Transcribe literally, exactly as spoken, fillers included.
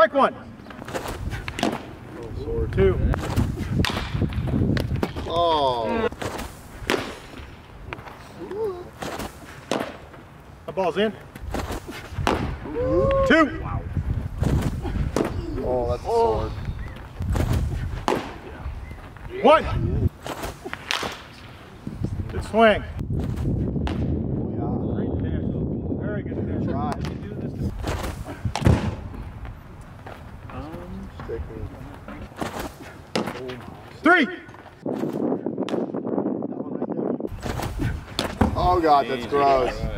Strike one. Two. Oh. The ball's in. Two. Wow. Oh, that's a sword. One. Good swing. Great pitch. Very good pitch. Right. Um, Three. Oh God, that's gross.